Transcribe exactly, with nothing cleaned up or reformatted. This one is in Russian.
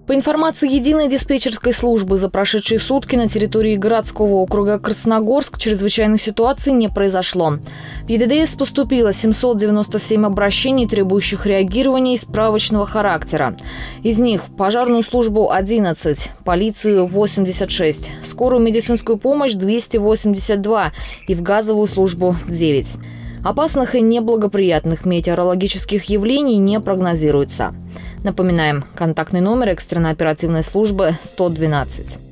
По информации единой диспетчерской службы, за прошедшие сутки на территории городского округа Красногорск чрезвычайных ситуаций не произошло. В Е Д Д С поступило семьсот девяносто семь обращений, требующих реагирования и справочного характера. Из них в пожарную службу одиннадцать, полицию восемьдесят шесть, скорую медицинскую помощь двести восемьдесят два и в газовую службу девять. Опасных и неблагоприятных метеорологических явлений не прогнозируется. Напоминаем, контактный номер экстренно-оперативной службы сто двенадцать.